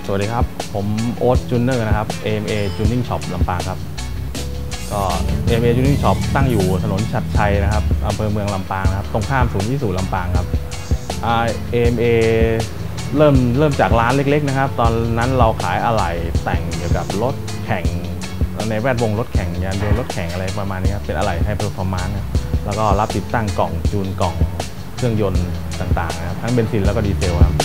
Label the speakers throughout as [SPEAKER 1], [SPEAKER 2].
[SPEAKER 1] วัสดีครับผมโอ๊ตจูเนอร์นะครับ AMA Tuning Shop ลำปางครับก็ AMA Tuning Shop ตั้งอยู่ถนนฉัตรชัยนะครับอำเภอเมืองลำปางนะครับตรงข้ามศูนย์วิสุลำปางครับAMA เริ่มจากร้านเล็กๆนะครับตอนนั้นเราขายอะไหล่แต่งเกี่ยวกับรถแข่งในแวดวงรถแข่งยานยนต์รถแข่งอะไรประมาณนี้ครับเป็นอะไหล่ไฮเพอร์ฟอร์มานซ์แล้วก็รับติดตั้งกล่องจูนกล่องเครื่องยนต์ต่างๆนะครับทั้งเบนซินแล้วก็ดีเซลครับ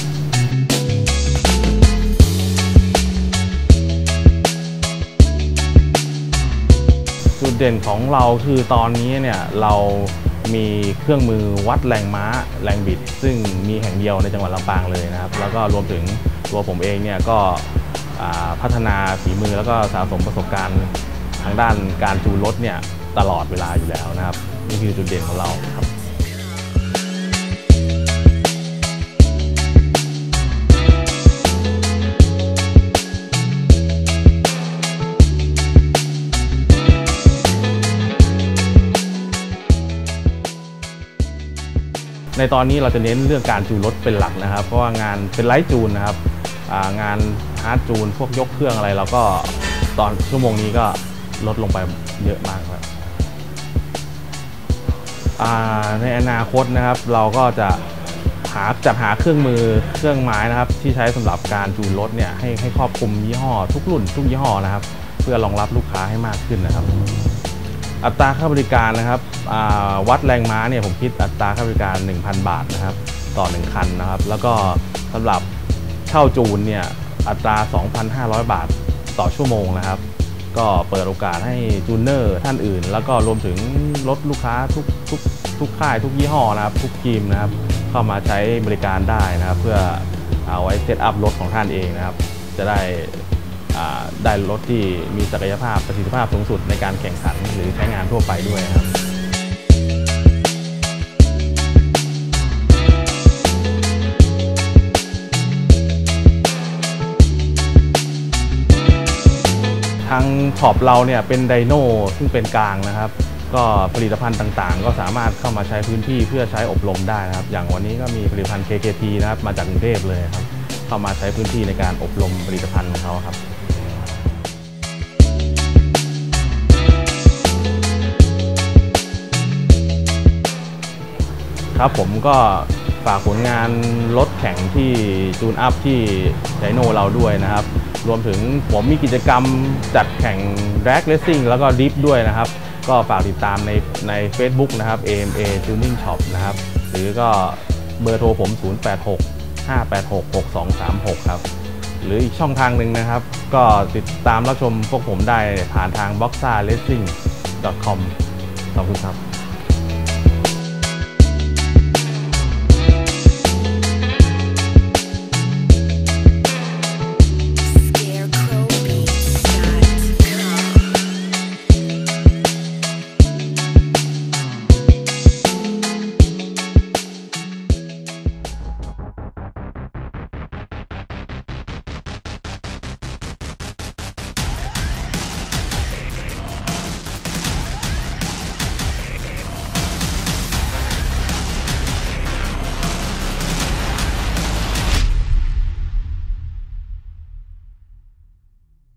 [SPEAKER 1] จุดเด่นของเราคือตอนนี้เนี่ยเรามีเครื่องมือวัดแรงม้าแรงบิดซึ่งมีแห่งเดียวในจังหวัดลำปางเลยนะครับแล้วก็รวมถึงตัวผมเองเนี่ยก็พัฒนาฝีมือแล้วก็สะสมประสบการณ์ทางด้านการจูนรถเนี่ยตลอดเวลาอยู่แล้วนะครับนี่คือจุดเด่นของเราครับในตอนนี้เราจะเน้นเรื่องการจูนรถเป็นหลักนะครับเพราะว่างานเป็นไลท์จูนนะครับงานฮาร์ดจูนพวกยกเครื่องอะไรเราก็ตอนชั่วโมงนี้ก็ลดลงไปเยอะมากครับในอนาคตนะครับเราก็จะจัดหาเครื่องมือเครื่องไม้นะครับที่ใช้สำหรับการจูนรถเนี่ยให้ครอบคลุมยี่ห้อทุกรุ่นทุกยี่ห้อนะครับเพื่อรองรับลูกค้าให้มากขึ้นนะครับอัตราค่าบริการนะครับวัดแรงม้าเนี่ยผมคิดอัตราค่าบริการ 1,000 บาทนะครับต่อ1คันนะครับแล้วก็สำหรับเช่าจูนเนี่ยอัตรา 2,500 บาทต่อชั่วโมงนะครับก็เปิดโอกาสให้จูนเนอร์ท่านอื่นแล้วก็รวมถึงรถลูกค้าทุกค่ายทุกยี่ห้อนะครับทุกทีมนะครับเข้ามาใช้บริการได้นะครับเพื่อเอาไว้เซตอัพรถของท่านเองนะครับจะได้รถที่มีศักยภาพประสิทธิภาพสูงสุดในการแข่งขันหรือใช้งานทั่วไปด้วยครับทางช็อปเราเนี่ยเป็นไดโน่ซึ่งเป็นกลางนะครับก็ผลิตภัณฑ์ต่างๆก็สามารถเข้ามาใช้พื้นที่เพื่อใช้อบรมได้นะครับอย่างวันนี้ก็มีผลิตภัณฑ์ KKT นะครับมาจากกรุงเทพเลยครับเข้ามาใช้พื้นที่ในการอบรมผลิตภัณฑ์ของเขาครับครับผมก็ฝากผลงานรถแข่งที่จูนอัพที่ไดโน่เราด้วยนะครับรวมถึงผมมีกิจกรรมจัดแข่งแร็กเรซซิ่งแล้วก็ดริฟต์ด้วยนะครับก็ฝากติดตามใน Facebook นะครับ AMA Tuning Shop นะครับหรือก็เบอร์โทรผม 086-586-6236 ครับหรืออีกช่องทางหนึ่งนะครับก็ติดตามรับชมพวกผมได้ผ่านทาง boxarracing.com ขอบคุณครับ